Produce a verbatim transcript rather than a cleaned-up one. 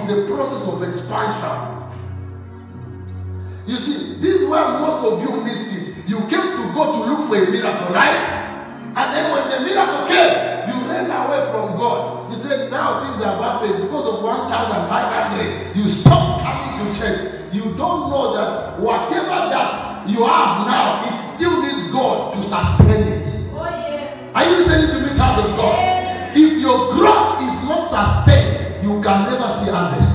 a process of expansion. You see, this is where most of you missed it. You came to God to look for a miracle, right? And then when the miracle came, you ran away from God. You said, now things have happened because of one thousand five hundred. You stopped coming to church. You don't know that whatever that you have now, it still needs God to sustain it. Oh, yes. Are you listening to me, child of God? Yes. If your growth is not sustained, you can never see others.